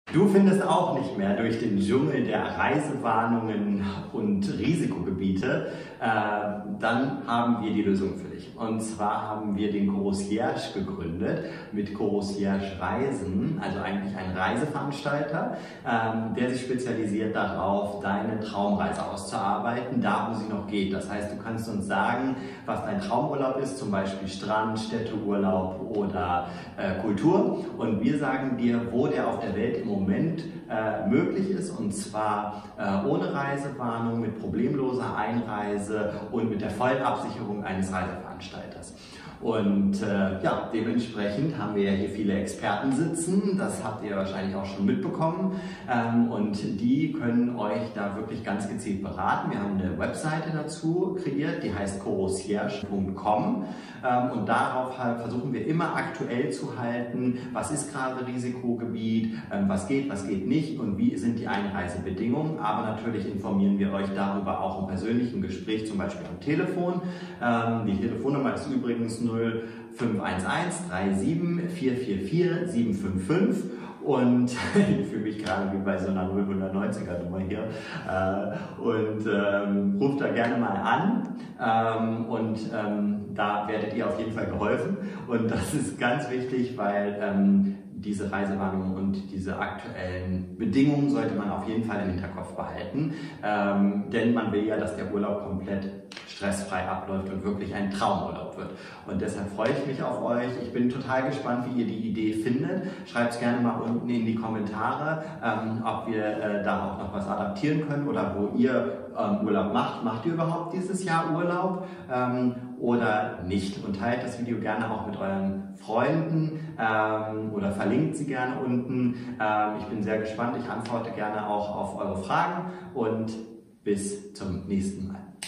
Du findest auch nicht mehr durch den Dschungel der Reisewarnungen und Risikogebiete, dann haben wir die Lösung für dich. Und zwar haben wir den Concierge gegründet mit Concierge Reisen, also eigentlich ein Reiseveranstalter, der sich spezialisiert darauf, deine Traumreise auszuarbeiten, da wo sie noch geht. Das heißt, du kannst uns sagen, was dein Traumurlaub ist, zum Beispiel Strand, Städteurlaub oder Kultur. Und wir sagen dir, wo der auf der Welt im Moment möglich ist, und zwar ohne Reisewarnung, mit problemloser Einreise und mit der Vollabsicherung eines Reiseveranstalters. Und ja, dementsprechend haben wir ja hier viele Experten sitzen, das habt ihr wahrscheinlich auch schon mitbekommen, und die können euch da wirklich ganz gezielt beraten. Wir haben eine Webseite dazu kreiert, die heißt concierge.com, und darauf versuchen wir immer aktuell zu halten, was ist gerade Risikogebiet, was geht nicht und wie sind die Einreisebedingungen. Aber natürlich informieren wir euch darüber auch im persönlichen Gespräch, zum Beispiel am Telefon. Die Telefonnummer ist übrigens 0511 37 444 755. Und ich fühle mich gerade wie bei so einer 090er Nummer hier, ruft da gerne mal an, da werdet ihr auf jeden Fall geholfen, und das ist ganz wichtig, weil diese Reisewarnung und diese aktuellen Bedingungen sollte man auf jeden Fall im Hinterkopf behalten, denn man will ja, dass der Urlaub komplett stressfrei abläuft und wirklich ein Traumurlaub wird. Und deshalb freue ich mich auf euch. Ich bin total gespannt, wie ihr die Idee findet. Schreibt es gerne mal unten in die Kommentare, ob wir da auch noch was adaptieren können oder wo ihr Urlaub macht. Macht ihr überhaupt dieses Jahr Urlaub oder nicht? Und teilt das Video gerne auch mit euren Freunden oder verlinkt sie gerne unten. Ich bin sehr gespannt. Ich antworte gerne auch auf eure Fragen und bis zum nächsten Mal.